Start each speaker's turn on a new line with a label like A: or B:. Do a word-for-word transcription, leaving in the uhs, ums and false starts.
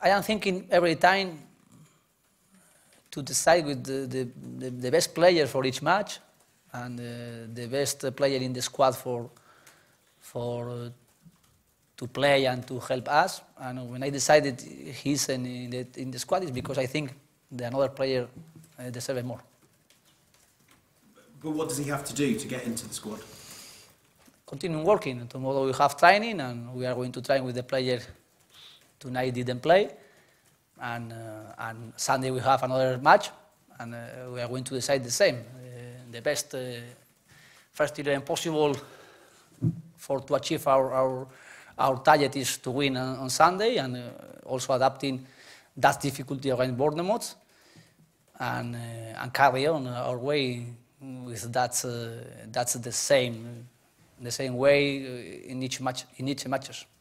A: I am thinking every time to decide with the, the, the, the best player for each match and uh, the best player in the squad for, for uh, to play and to help us. And when I decided he's in, in, the, in the squad, it's because I think the another player uh, deserves more.
B: But what does he have to do to get into the squad?
A: Continue working. Tomorrow we have training, and we are going to train with the player tonight didn't play. And, uh, and Sunday we have another match, and uh, we are going to decide the same. Uh, the best uh, first eleven possible for to achieve our, our, our target is to win on, on Sunday, and uh, also adapting that difficulty against Bournemouth, and, uh, and carry on our way with that. Uh, that's the same, the same way in each match, in each matches.